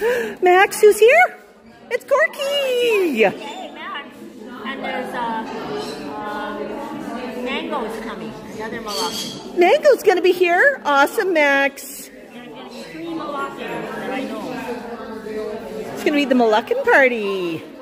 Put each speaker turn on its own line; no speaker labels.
Max, who's here? It's Corky!
Hey, Max. And there's Mango's coming, another Moluccan.
Mango's gonna be here. Awesome, Max.
There's going to be 3 Moluccans that I know.
It's gonna be the Moluccan party.